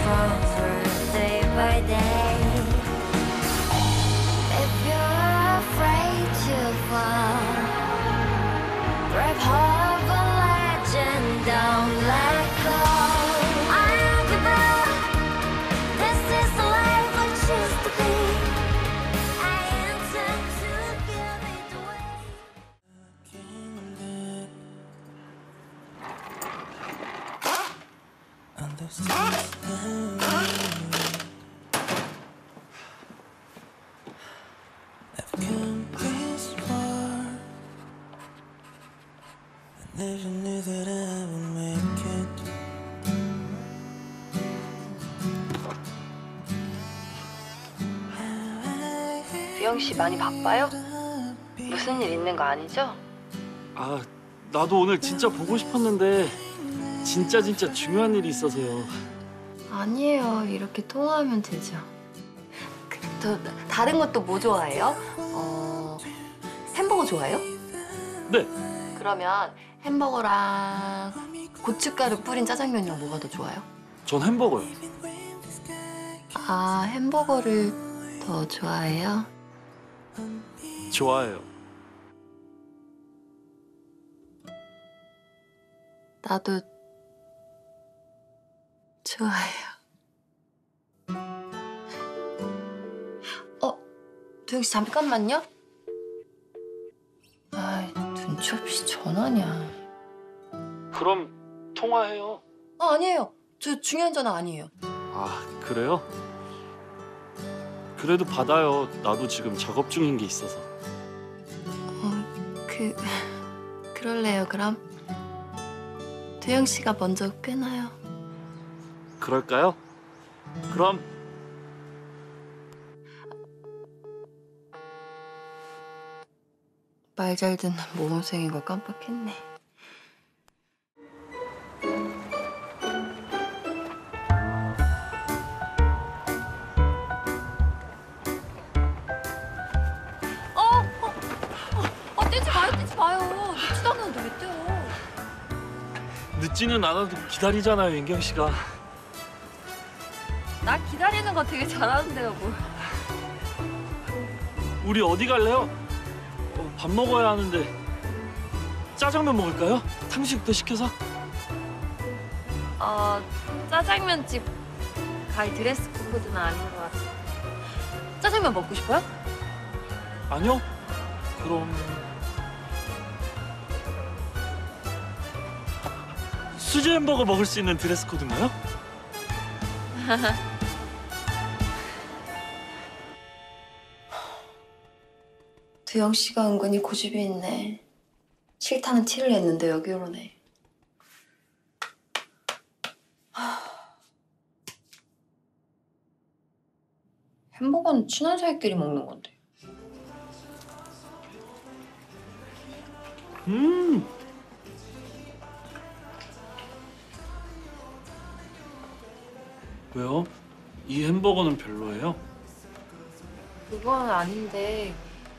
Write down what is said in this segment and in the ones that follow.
stronger day by day. If you're afraid to fall, grab hold of a legend, don't let go. I don't give up. This is the life I choose to be. I intend to give it away. Never knew that I would make it. 두영 씨 많이 바빠요? 무슨 일 있는 거 아니죠? 아, 나도 오늘 진짜 보고 싶었는데 진짜 중요한 일이 있어서요. 아니에요. 이렇게 통화하면 되죠. 다른 것도 뭐 좋아해요? 햄버거 좋아해요? 네. 그러면 햄버거랑 고춧가루 뿌린 짜장면이랑 뭐가 더 좋아요? 전 햄버거요. 아, 햄버거를 더 좋아해요? 좋아해요. 나도 좋아해요. 두영 씨 잠깐만요. 아이, 눈치 없이 전화냐. 그럼 통화해요. 아니에요. 저 중요한 전화 아니에요. 아, 그래요? 그래도 받아요. 나도 지금 작업 중인 게 있어서. 그럴래요, 그럼? 두영 씨가 먼저 끊어요. 그럴까요? 그럼 말 잘 듣는 모범생인 걸 깜빡했네. 떼지 마요. 늦지도 않았는데 왜 떼요? 늦지는 않아도 기다리잖아요, 인경 씨가. 나 기다리는 거 되게 잘하는데요, 뭘. 우리 어디 갈래요? 밥 먹어야 하는데 짜장면 먹을까요? 탕수육도 시켜서? 짜장면집 갈 드레스 코드는 아닌 것 같아. 짜장면 먹고 싶어요? 아니요. 그럼 수제 햄버거 먹을 수 있는 드레스 코드인가요? 두영 씨가 은근히 고집이 있네. 싫다는 티를 냈는데 여기 오르네. 햄버거는 친한 사이끼리 먹는 건데. 왜요? 이 햄버거는 별로예요? 그건 아닌데.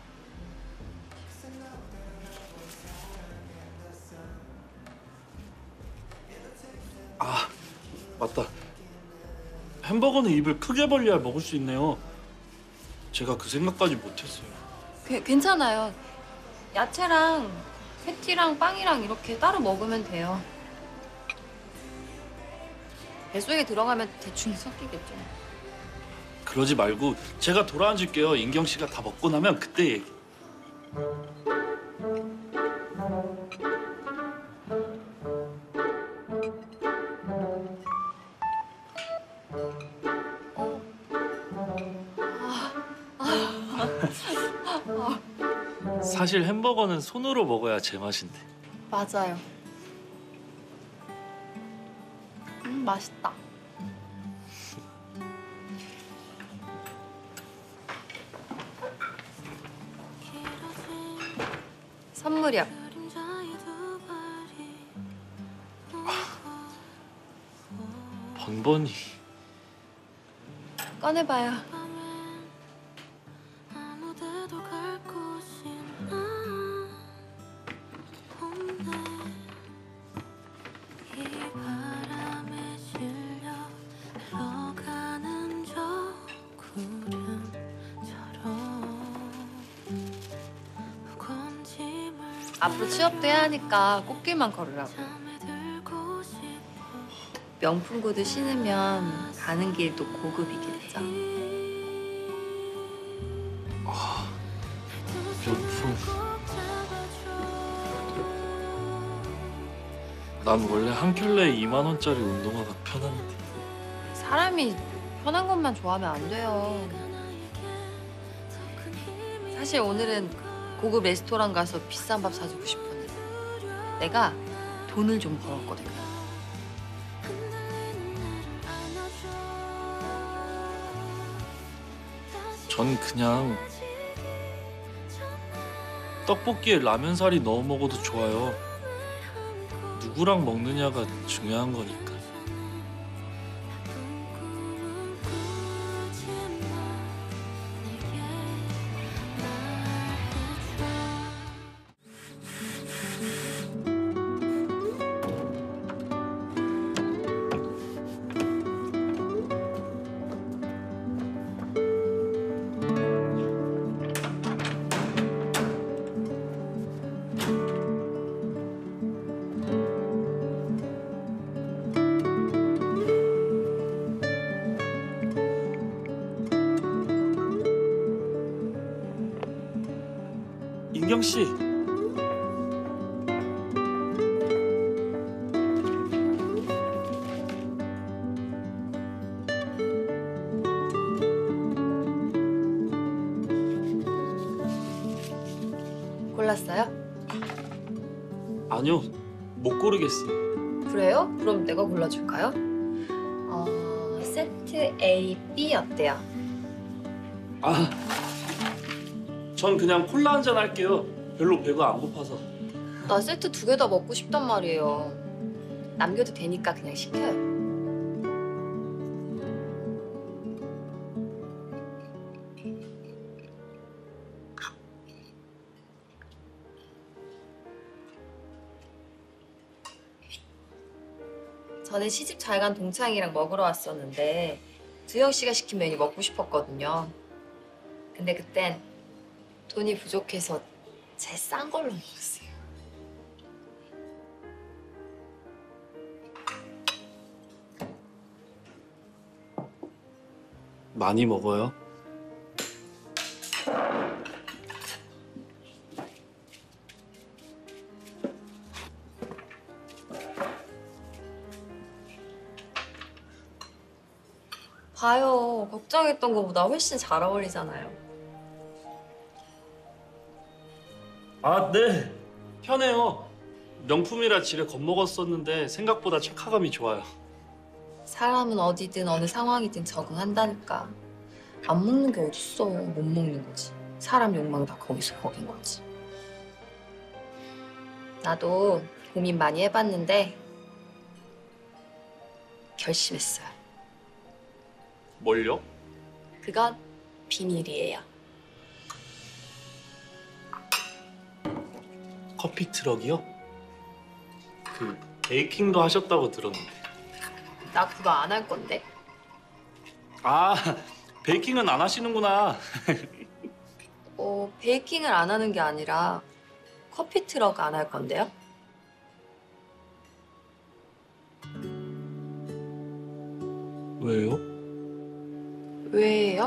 아, 맞다. 햄버거는 입을 크게 벌려야 먹을 수 있네요. 제가 그 생각까지 못했어요. 괜찮아요. 야채랑 패티랑 빵이랑 이렇게 따로 먹으면 돼요. 뱃속에 들어가면 대충 섞이겠죠. 그러지 말고 제가 돌아앉을게요. 인경 씨가 다 먹고 나면 그때 얘기. 사실 햄버거는 손으로 먹어야 제맛인데. 맞아요. 맛있다. 선물이야. 번번이. 꺼내봐요. 이 바람에 실려 앞으로 취업도 해야 하니까 꽃길만 걸으라고. 명품 구두 신으면 가는 길도 고급이겠죠. 명품. 난 원래 한 켤레에 2만 원짜리 운동화가 편한데. 사람이 편한 것만 좋아하면 안 돼요. 사실 오늘은 고급 레스토랑 가서 비싼 밥 사주고 싶었는데 내가 돈을 좀 벌었거든. 전 그냥 떡볶이에 라면사리 넣어 먹어도 좋아요. 누구랑 먹느냐가 중요한 거니까. 인경 씨. 골랐어요? 아니요, 못 고르겠어요. 그래요? 그럼 내가 골라줄까요? 세트 A, B 어때요? 아, 전 그냥 콜라 한 잔 할게요. 별로 배가 안 고파서. 나 세트 2개 다 먹고 싶단 말이에요. 남겨도 되니까 그냥 시켜요. 전에 시집 잘 간 동창이랑 먹으러 왔었는데 두영 씨가 시킨 메뉴 먹고 싶었거든요. 근데 그땐 돈이 부족해서 제일 싼 걸로 먹었어요. 많이 먹어요. 봐요. 걱정했던 것보다 훨씬 잘 어울리잖아요. 아, 네. 편해요. 명품이라 집에 겁먹었었는데 생각보다 착화감이 좋아요. 사람은 어디든 어느 상황이든 적응한다니까. 안 먹는 게 어딨어. 못 먹는 거지. 사람 욕망 다 거기서 거긴 거지. 나도 고민 많이 해봤는데 결심했어요. 뭘요? 그건 비밀이에요. 커피 트럭이요? 그 베이킹도 하셨다고 들었는데. 나 그거 안 할 건데. 아, 베이킹은 안 하시는구나. 베이킹을 안 하는 게 아니라 커피 트럭 안 할 건데요? 왜요? 왜요?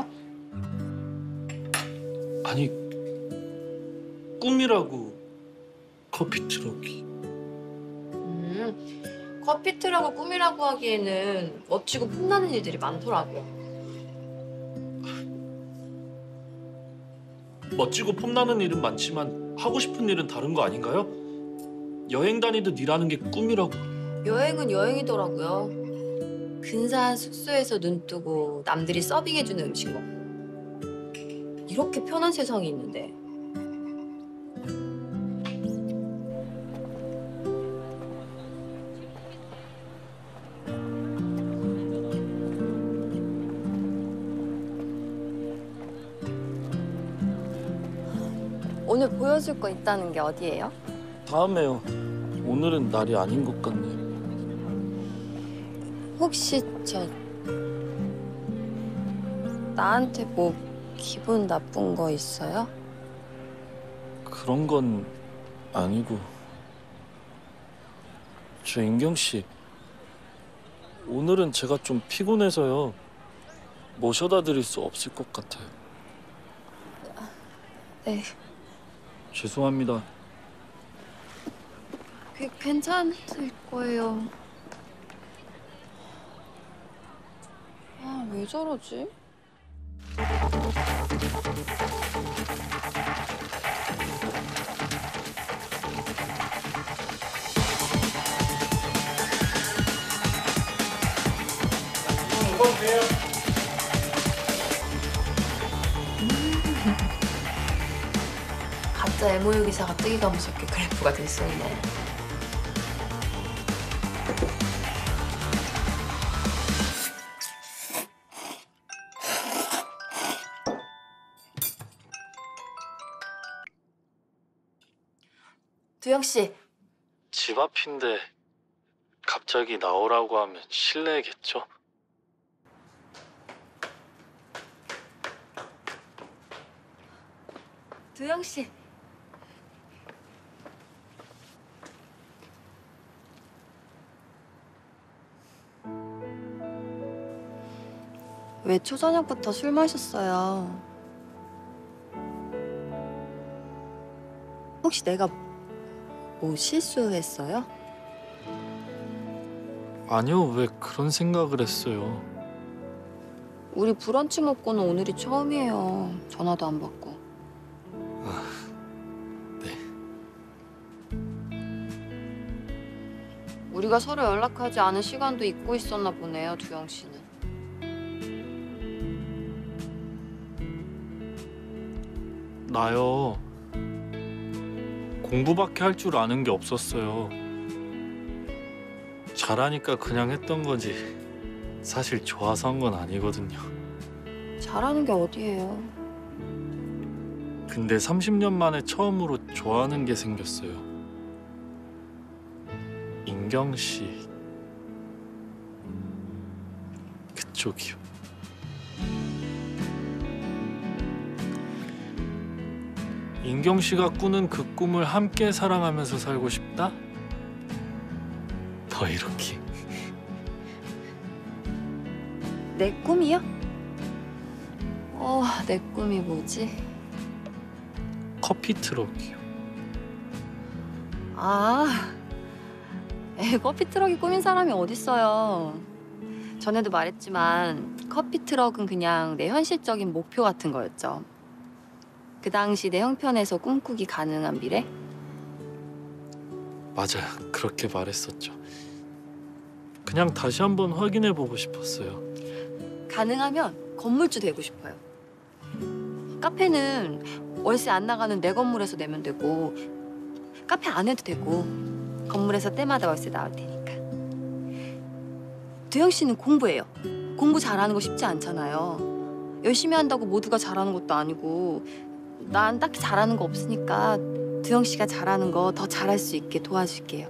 아니, 꿈이라고 커피 트럭이. 커피 트럭을 꿈이라고 하기에는 멋지고 폼나는 일들이 많더라고요. 멋지고 폼나는 일은 많지만 하고 싶은 일은 다른 거 아닌가요? 여행 다니듯 일하는 게 꿈이라고. 여행은 여행이더라고요. 근사한 숙소에서 눈 뜨고 남들이 서빙해주는 음식 먹고. 이렇게 편한 세상이 있는데. 오늘 보여줄 거 있다는 게 어디예요? 다음에요. 오늘은 날이 아닌 것 같네요. 혹시 나한테 뭐 기분 나쁜 거 있어요? 그런 건 아니고 저 인경 씨 오늘은 제가 좀 피곤해서요. 모셔다 드릴 수 없을 것 같아요. 네. 죄송합니다. 괜찮을 거예요. 아, 왜 저러지? 가짜 MOU 기사가 뜨기가 무섭게 그래프가 돼 있었네. 두영 씨, 집 앞인데 갑자기 나오라고 하면 실례겠죠? 두영 씨. 왜 초저녁부터 술 마셨어요? 혹시 내가 뭐 실수했어요? 아니요, 왜 그런 생각을 했어요? 우리 브런치 먹고는 오늘이 처음이에요. 전화도 안 받고. 네. 우리가 서로 연락하지 않은 시간도 잊고 있었나 보네요, 두영 씨는. 나요. 공부밖에 할 줄 아는 게 없었어요. 잘하니까 그냥 했던 거지. 사실 좋아서 한 건 아니거든요. 잘하는 게 어디예요? 근데 30년 만에 처음으로 좋아하는 게 생겼어요. 인경 씨. 그쪽이요. 인경 씨가 꾸는 그 꿈을 함께 사랑하면서 살고 싶다? 더 이렇게. 내 꿈이요? 내 꿈이 뭐지? 커피 트럭이요. 아, 커피 트럭이 꾸민 사람이 어딨어요. 전에도 말했지만 커피 트럭은 그냥 내 현실적인 목표 같은 거였죠. 그 당시 내 형편에서 꿈꾸기 가능한 미래? 맞아요. 그렇게 말했었죠. 그냥 다시 한번 확인해보고 싶었어요. 가능하면 건물주 되고 싶어요. 카페는 월세 안 나가는 내 건물에서 내면 되고 카페 안 해도 되고 건물에서 때마다 월세 나올 테니까. 두영 씨는 공부해요. 공부 잘하는 거 쉽지 않잖아요. 열심히 한다고 모두가 잘하는 것도 아니고 난 딱히 잘하는 거 없으니까 두영 씨가 잘하는 거 더 잘할 수 있게 도와줄게요.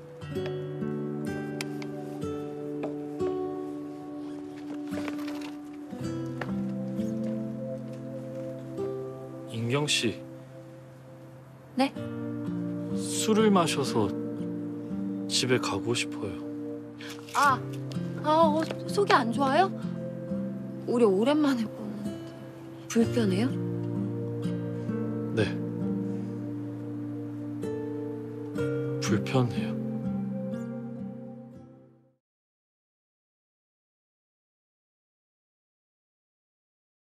인경 씨. 네? 술을 마셔서 집에 가고 싶어요. 속이 안 좋아요? 우리 오랜만에 보는데 불편해요? 네. 불편해요.